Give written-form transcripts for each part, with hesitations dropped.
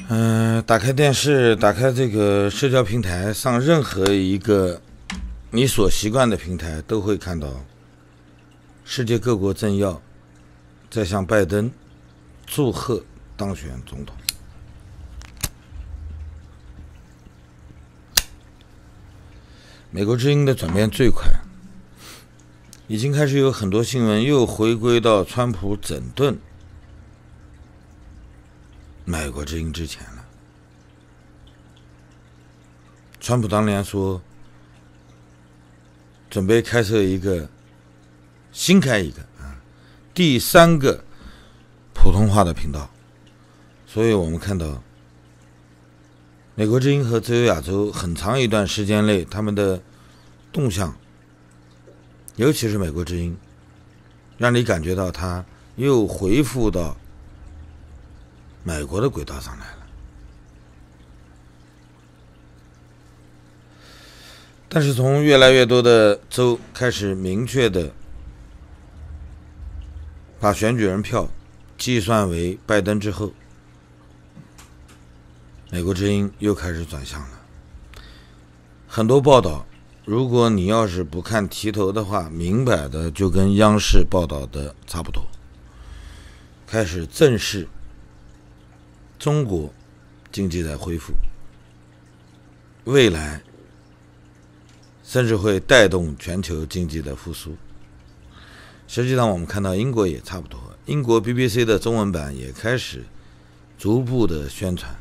打开电视，打开这个社交平台，上任何一个你所习惯的平台，都会看到世界各国政要在向拜登祝贺当选总统。美国之音的转变最快，已经开始有很多新闻又回归到川普整顿美国之音之前了。川普当年说准备开设新开一个第3个普通话的频道，所以我们看到美国之音和自由亚洲很长一段时间内他们的动向，尤其是美国之音，让你感觉到它又恢复到美国的轨道上来了。但是从越来越多的州开始明确的把选举人票计算为拜登之后，美国之音又开始转向了。很多报道，如果你要是不看题头的话，明摆的就跟央视报道的差不多，开始正视中国经济在恢复，未来甚至会带动全球经济的复苏。实际上我们看到英国也差不多，英国 BBC 的中文版也开始逐步的宣传。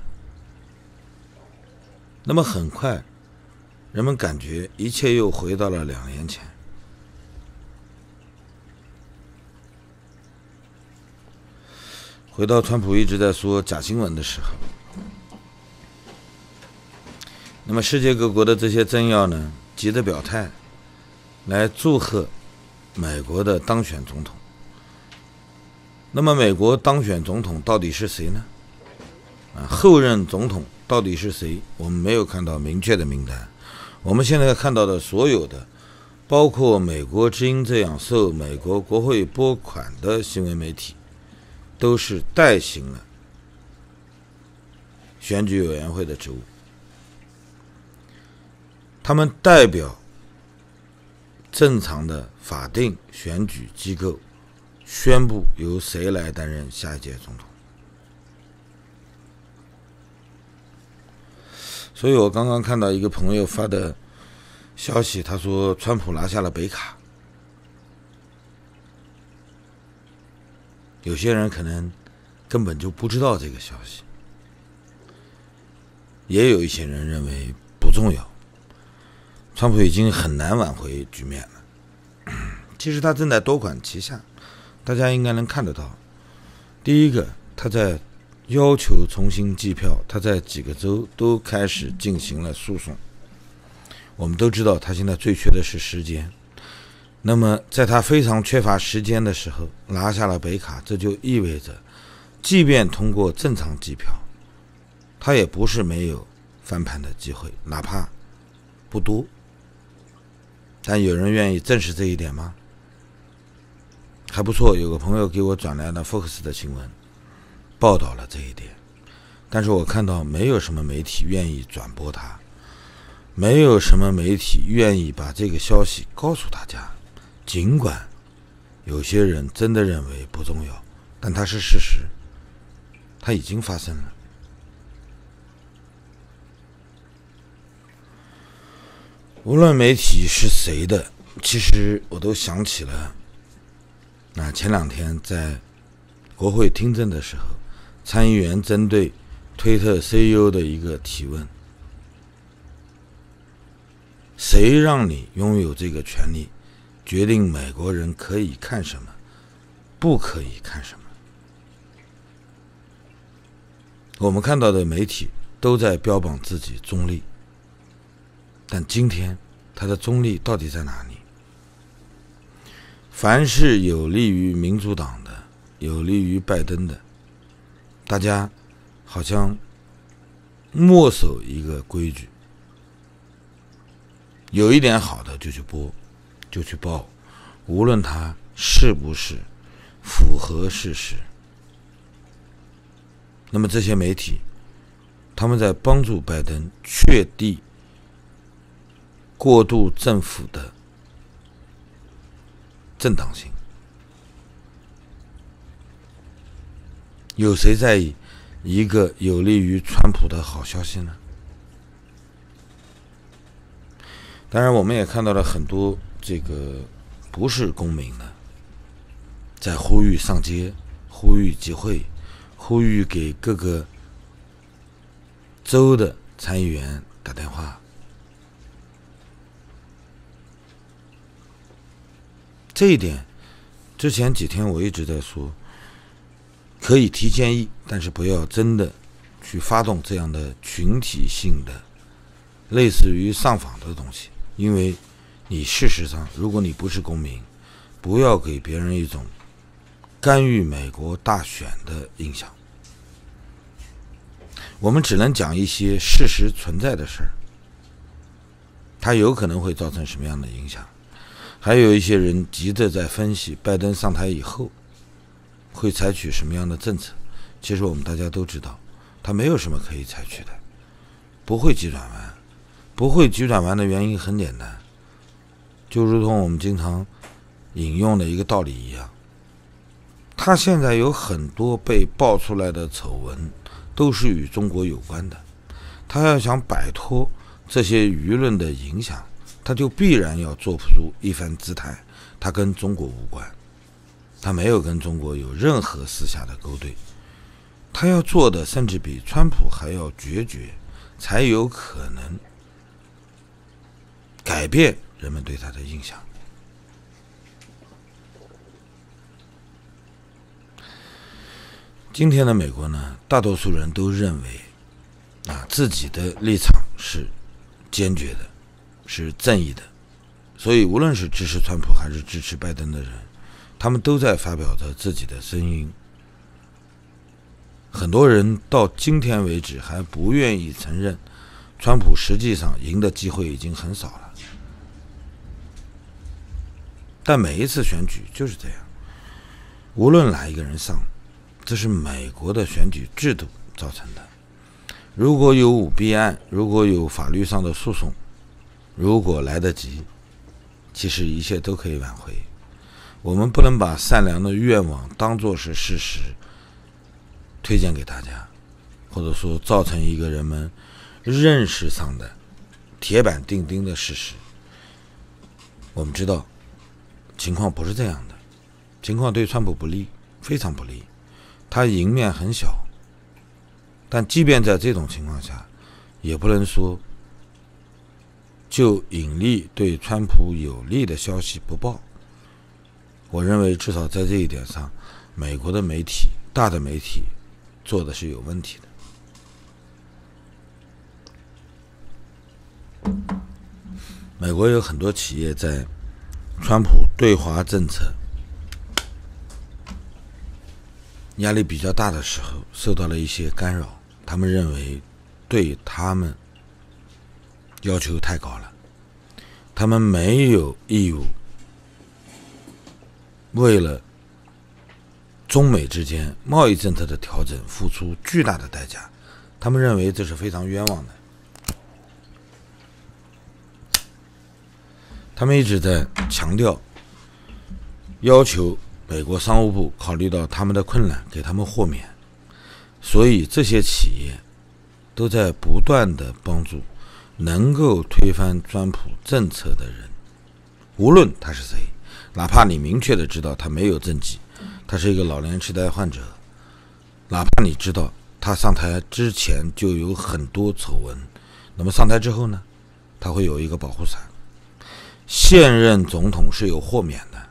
那么很快人们感觉一切又回到了2年前。回到川普一直在说假新闻的时候，那么世界各国的这些政要呢，急着表态来祝贺美国的当选总统。那么美国当选总统到底是谁呢？后任总统到底是谁？我们没有看到明确的名单。我们现在看到的所有的，包括美国之音这样受美国国会拨款的新闻媒体，都是代行了选举委员会的职务。他们代表正常的法定选举机构宣布由谁来担任下一届总统。所以我刚刚看到一个朋友发的消息，他说川普拿下了北卡。有些人可能根本就不知道这个消息，也有一些人认为不重要，川普已经很难挽回局面了。其实他正在多管齐下，大家应该能看得到。第一个，他在要求重新计票，他在几个州都开始进行了诉讼。我们都知道他现在最缺的是时间，那么在他非常缺乏时间的时候拿下了北卡，这就意味着即便通过正常计票，他也不是没有翻盘的机会，哪怕不多。但有人愿意正视这一点吗？还不错，有个朋友给我转来了 Fox 的新闻，报道了这一点。但是我看到没有什么媒体愿意转播它，没有什么媒体愿意把这个消息告诉大家。尽管有些人真的认为不重要，但它是事实，它已经发生了。无论媒体是谁的，其实我都想起了前2天在国会听证的时候，参议员针对推特 CEO 的一个提问：谁让你拥有这个权利，决定美国人可以看什么，不可以看什么？我们看到的媒体都在标榜自己中立，但今天他的中立到底在哪里？凡是有利于民主党的，有利于拜登的，大家好像默守一个规矩，有一点好的就去播，就去报，无论它是不是符合事实。那么这些媒体他们在帮助拜登确定过渡政府的正当性。有谁在意一个有利于川普的好消息呢？当然，我们也看到了很多这个不是公民的，在呼吁上街，呼吁集会，呼吁给各个州的参议员打电话。这一点，之前几天我一直在说，可以提建议，但是不要真的去发动这样的群体性的类似于上访的东西，因为你事实上如果你不是公民，不要给别人一种干预美国大选的印象。我们只能讲一些事实存在的事儿，它有可能会造成什么样的影响。还有一些人急着在分析拜登上台以后会采取什么样的政策，其实我们大家都知道，他没有什么可以采取的，不会急转弯。不会急转弯的原因很简单，就如同我们经常引用的一个道理一样，他现在有很多被爆出来的丑闻都是与中国有关的，他要想摆脱这些舆论的影响，他就必然要做出一番姿态，他跟中国无关，他没有跟中国有任何私下的勾兑，他要做的甚至比川普还要决绝，才有可能改变人们对他的印象。今天的美国呢，大多数人都认为自己的立场是坚决的，是正义的，所以无论是支持川普还是支持拜登的人，他们都在发表着自己的声音。很多人到今天为止还不愿意承认川普实际上赢的机会已经很少了，但每一次选举就是这样，无论哪一个人上，这是美国的选举制度造成的。如果有舞弊案，如果有法律上的诉讼，如果来得及，其实一切都可以挽回。我们不能把善良的愿望当作是事实推荐给大家，或者说造成一个人们认识上的铁板钉钉的事实。我们知道情况不是这样的，情况对川普不利，非常不利，他赢面很小。但即便在这种情况下，也不能说就引力对川普有利的消息不报。我认为至少在这一点上，美国的媒体，大的媒体做的是有问题的。美国有很多企业在川普对华政策压力比较大的时候受到了一些干扰，他们认为对他们要求太高了，他们没有义务为了中美之间贸易政策的调整付出巨大的代价，他们认为这是非常冤枉的。他们一直在强调，要求美国商务部考虑到他们的困难，给他们豁免。所以这些企业都在不断的帮助能够推翻川普政策的人，无论他是谁，哪怕你明确的知道他没有政绩，他是一个老年痴呆患者，哪怕你知道他上台之前就有很多丑闻，那么上台之后呢，他会有一个保护伞。现任总统是有豁免的，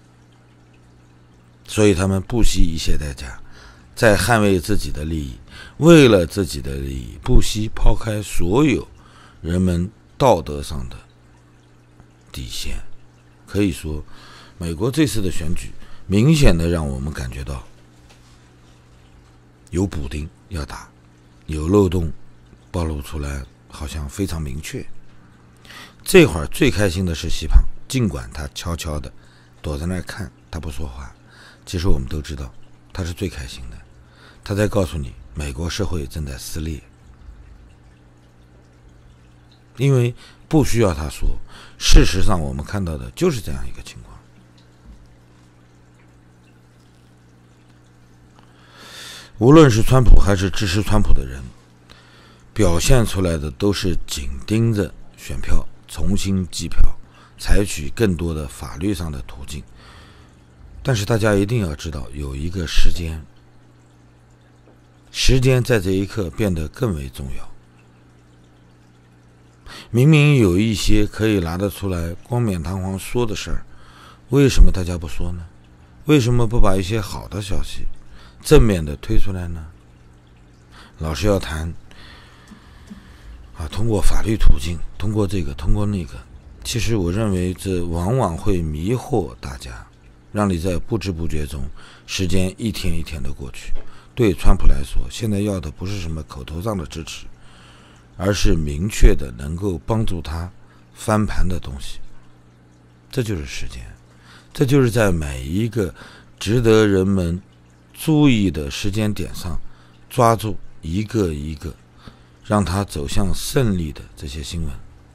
所以他们不惜一切代价在捍卫自己的利益，为了自己的利益不惜抛开所有人们道德上的底线。可以说美国这次的选举明显的让我们感觉到有补丁要打，有漏洞暴露出来，好像非常明确。这会儿最开心的是希胖，尽管他悄悄的躲在那儿看，他不说话，其实我们都知道他是最开心的，他在告诉你美国社会正在撕裂， 因为不需要他说，事实上我们看到的就是这样一个情况。无论是川普还是支持川普的人，表现出来的都是紧盯着选票，重新计票，采取更多的法律上的途径。但是大家一定要知道，有一个时间在这一刻变得更为重要。明明有一些可以拿得出来冠冕堂皇说的事儿，为什么大家不说呢？为什么不把一些好的消息正面的推出来呢？老是要谈通过法律途径，通过这个，通过那个。其实我认为这往往会迷惑大家，让你在不知不觉中，时间一天一天的过去。对川普来说，现在要的不是什么口头上的支持，而是明确的能够帮助他翻盘的东西。这就是时间，这就是在每一个值得人们注意的时间点上，抓住一个一个让他走向胜利的这些新闻。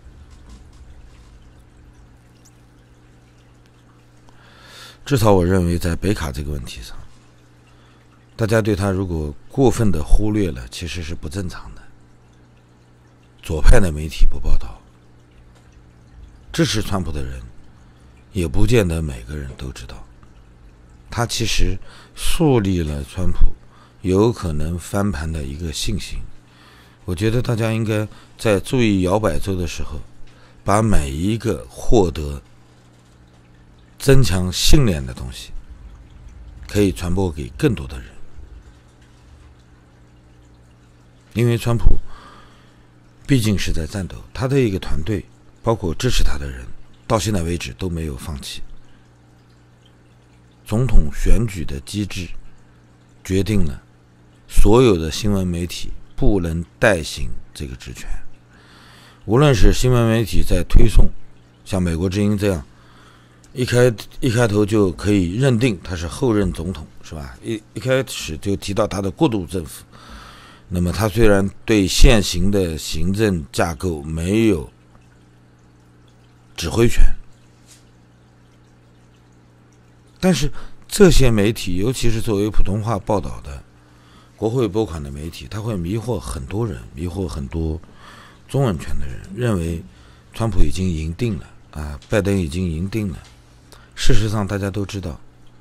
至少我认为在北卡这个问题上，大家对他如果过分的忽略了，其实是不正常的。左派的媒体不报道，支持川普的人也不见得每个人都知道，他其实树立了川普有可能翻盘的一个信心。我觉得大家应该在注意摇摆州的时候，把每一个获得增强信念的东西可以传播给更多的人。因为川普毕竟是在战斗，他的一个团队包括支持他的人到现在为止都没有放弃。总统选举的机制决定了所有的新闻媒体不能代行这个职权。无论是新闻媒体在推送像美国之音这样一开头就可以认定他是后任总统，是吧？一开始就提到他的过渡政府，那么他虽然对现行的行政架构没有指挥权，但是这些媒体，尤其是作为普通话报道的国会拨款的媒体，他会迷惑很多人，迷惑很多中文圈的人，认为川普已经赢定了拜登已经赢定了。事实上大家都知道，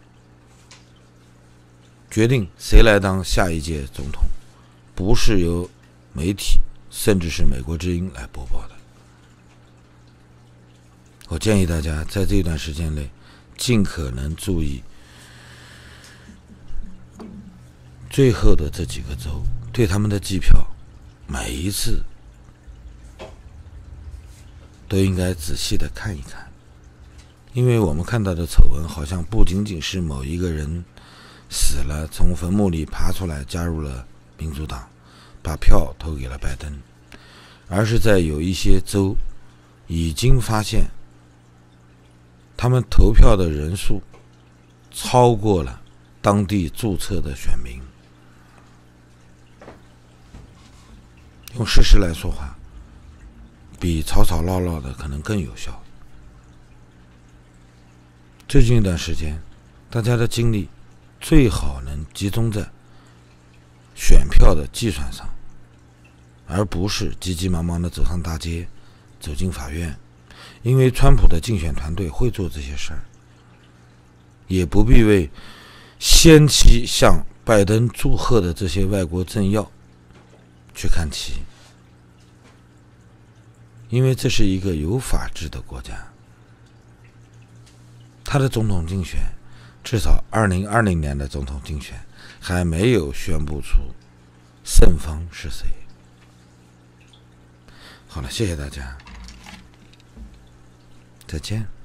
决定谁来当下一届总统不是由媒体甚至是美国之音来播报的。我建议大家在这段时间内尽可能注意最后的这几个州对他们的计票，每一次都应该仔细的看一看。因为我们看到的丑闻好像不仅仅是某一个人死了，从坟墓里爬出来加入了民主党，把票投给了拜登，而是在有一些州已经发现他们投票的人数超过了当地注册的选民。用事实来说话，比吵吵闹闹的可能更有效。最近一段时间，大家的精力最好能集中在选票的计算上，而不是急急忙忙的走上大街，走进法院。因为川普的竞选团队会做这些事儿，也不必为先期向拜登祝贺的这些外国政要去看齐，因为这是一个有法治的国家。他的总统竞选，至少2020年的总统竞选还没有宣布出胜方是谁。好了，谢谢大家，再见。